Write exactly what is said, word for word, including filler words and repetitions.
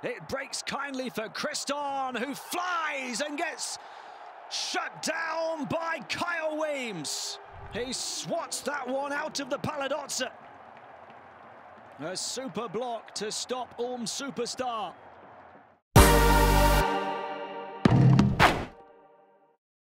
It breaks kindly for Christon, who flies and gets shut down by Kyle Weems. He swats that one out of the Paladotza. A super block to stop Ulm superstar.